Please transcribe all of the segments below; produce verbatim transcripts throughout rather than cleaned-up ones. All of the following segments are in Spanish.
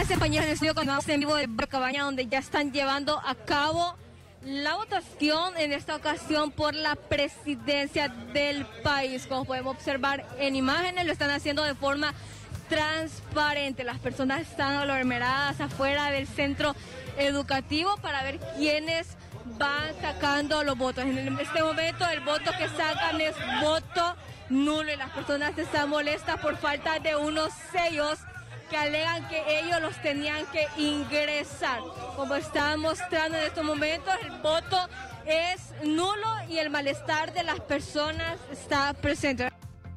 Gracias, compañeros del estudio. Continuamos en vivo de Cabaña, donde ya están llevando a cabo la votación, en esta ocasión por la presidencia del país. Como podemos observar en imágenes, lo están haciendo de forma transparente. Las personas están aglomeradas afuera del centro educativo para ver quiénes van sacando los votos. En este momento el voto que sacan es voto nulo y las personas están molestas por falta de unos sellos que alegan que ellos los tenían que ingresar. Como están mostrando en estos momentos, el voto es nulo y el malestar de las personas está presente.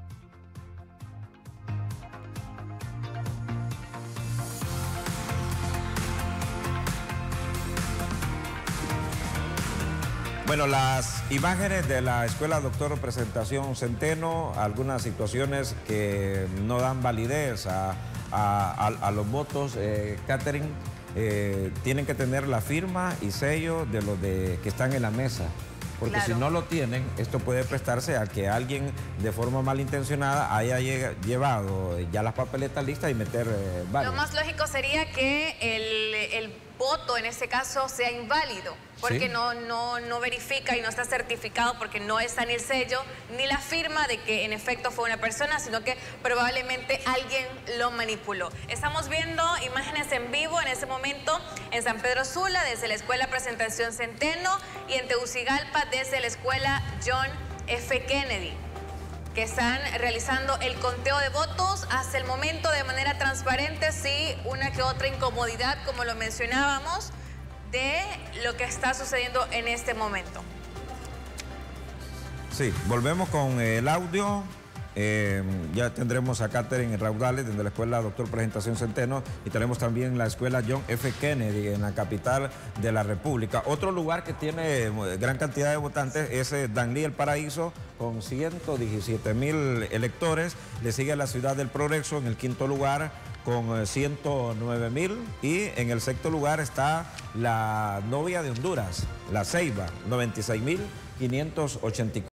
Bueno, las imágenes de la Escuela Doctor Presentación Centeno, algunas situaciones que no dan validez a, a, a, a los votos, eh, Catherine, eh, tienen que tener la firma y sello de los de, que están en la mesa. Porque claro, si no lo tienen, esto puede prestarse a que alguien de forma malintencionada haya llevado ya las papeletas listas y meter eh, varios. Lo más lógico sería que el, el voto en este caso sea inválido, porque ¿sí? no, no, no verifica y no está certificado, porque no está ni el sello ni la firma de que en efecto fue una persona, sino que probablemente alguien lo manipuló. Estamos viendo imágenes en vivo en ese momento en San Pedro Sula desde la Escuela Presentación Centeno y en Tegucigalpa desde la Escuela John F. Kennedy, que están realizando el conteo de votos hasta el momento de manera transparente, sí, una que otra incomodidad, como lo mencionábamos, de lo que está sucediendo en este momento. Sí, volvemos con el audio. Eh, ya tendremos a Catherine Raudales desde la Escuela Doctor Presentación Centeno y tenemos también la Escuela John F. Kennedy en la capital de la República. Otro lugar que tiene gran cantidad de votantes es Danlí El Paraíso con ciento diecisiete mil electores. Le sigue la Ciudad del Progreso en el quinto lugar con ciento nueve mil y en el sexto lugar está la Novia de Honduras, La Ceiba, noventa y seis mil quinientos ochenta y cuatro.